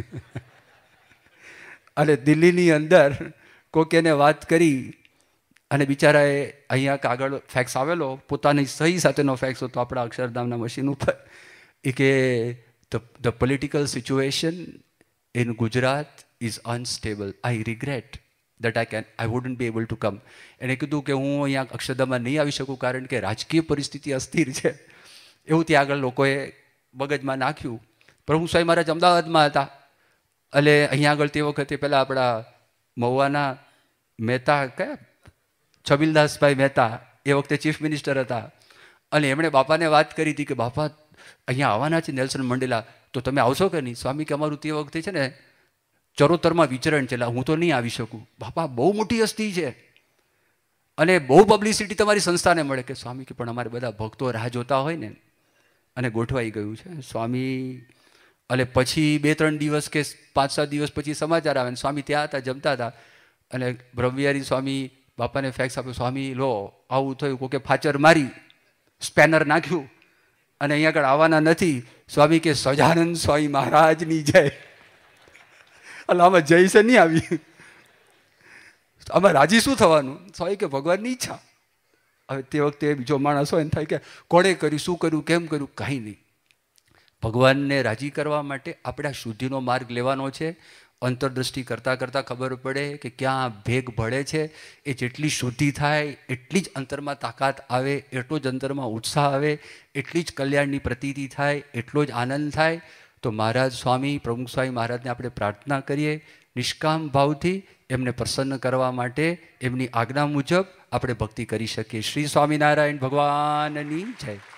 અને દિલ્હીની અંદર કોકે એને વાત કરી. અને બિચારાએ અહીંયા કાગળ ફેક્સ આવેલો, પોતાની સહી સાથેનો ફેક્સ હતો આપણા અક્ષરધામના મશીન ઉપર. એ કે the political situation in Gujarat is unstable. I regret that I wouldn't be able to come. એણે કીધું કે હું અહીંયા અક્ષરધામમાં નહીં આવી શકું કારણ કે રાજકીય પરિસ્થિતિ અસ્થિર છે. એવું ત્યાં આગળ લોકોએ મગજમાં નાખ્યું. પ્રભુ સ્વામી મહારાજ અમદાવાદમાં હતા. એટલે અહીંયા આગળ તે વખતે પહેલાં આપણા મહુવાના મહેતા કયા છબીલદાસભાઈ મહેતા એ વખતે ચીફ મિનિસ્ટર હતા. અને એમણે બાપાને વાત કરી હતી કે બાપા અહીંયા આવવાના છે નેલ્સન મંડેલા, તો તમે આવશો કે નહીં? સ્વામી કે અમારું તે વખતે છે ને ચરોતરમાં વિચરણ છે, હું તો નહીં આવી શકું. બાપા બહુ મોટી હસ્તી છે અને બહુ પબ્લિસિટી તમારી સંસ્થાને મળે. કે સ્વામી કે પણ અમારે બધા ભક્તો રાહ જોતા હોય ને. અને ગોઠવાઈ ગયું છે. સ્વામી અને પછી 2-3 દિવસ કે 5-7 દિવસ પછી સમાચાર આવે ને સ્વામી ત્યાં હતા, જમતા હતા. અને બ્રહ્મવિહારી સ્વામી બાપાને ફેક્સ આપ્યો, સ્વામી લો આવું થયું, કોકે ફાચર મારી, સ્પેનર નાખ્યું અને અહીંયા આગળ આવવાના નથી. સ્વામી કે સજાનંદ સ્વામી મહારાજની જય. એટલે આમાં જય છે નહીં આવી, આમાં રાજી શું થવાનું? સ્વામી કે ભગવાનની ઈચ્છા. હવે તે વખતે બીજો માણસ હોય ને થાય કે કોણે કર્યું, શું કર્યું, કેમ કર્યું? કાંઈ નહીં. ભગવાનને રાજી કરવા માટે આપણે આ શુદ્ધિનો માર્ગ લેવાનો છે. અંતરદ્રષ્ટિ કરતાં કરતાં ખબર પડે કે ક્યાં ભેગ ભળે છે. એ જેટલી શુદ્ધિ થાય એટલી જ અંતરમાં તાકાત આવે, એટલો જ અંતરમાં ઉત્સાહ આવે, એટલી જ કલ્યાણની પ્રતીતિ થાય, એટલો જ આનંદ થાય. તો મહારાજ સ્વામી પ્રમુખ સ્વામી મહારાજને આપણે પ્રાર્થના કરીએ નિષ્કામ ભાવથી એમને પ્રસન્ન કરવા માટે એમની આજ્ઞા મુજબ આપણે ભક્તિ કરી શકીએ. શ્રી સ્વામિનારાયણ ભગવાનની જય.